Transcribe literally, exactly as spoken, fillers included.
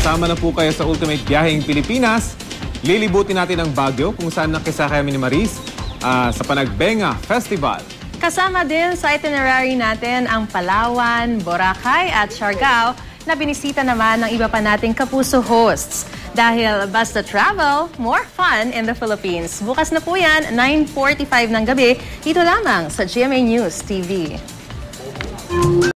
Kasama na po kayo sa Ultimate Biyaheng Pilipinas. Lilibutin natin ang Baguio kung saan nakisakay kami ni Maris uh, sa Panagbenga Festival. Kasama din sa itinerary natin ang Palawan, Boracay at Siargao na binisita naman ng iba pa nating kapuso hosts. Dahil basta travel, more fun in the Philippines. Bukas na po yan, nine forty-five ng gabi, dito lamang sa G M A News T V.